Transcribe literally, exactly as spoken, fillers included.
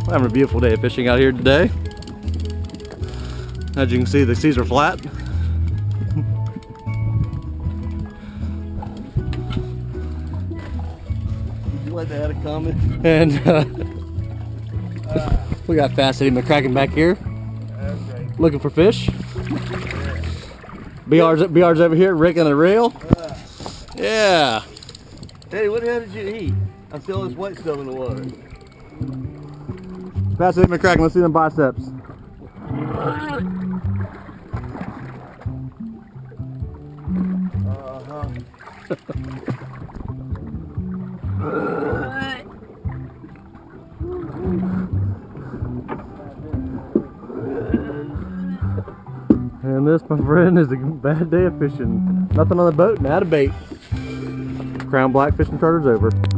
We're having a beautiful day of fishing out here today. As you can see, the seas are flat. You like to add a comment? And uh, uh, we got Fast Eddie McCracken back here, Okay. looking for fish. Yeah. B R's, B R's over here, rigging a reel. Uh, Yeah. Hey, what the hell did you eat? I see all this white stuff in the water. Fast Eddie McCracken, let's see them biceps. Uh-huh. And this, my friend, is a bad day of fishing. Nothing on the boat and out of bait. Crown Black Fishing Charter's over.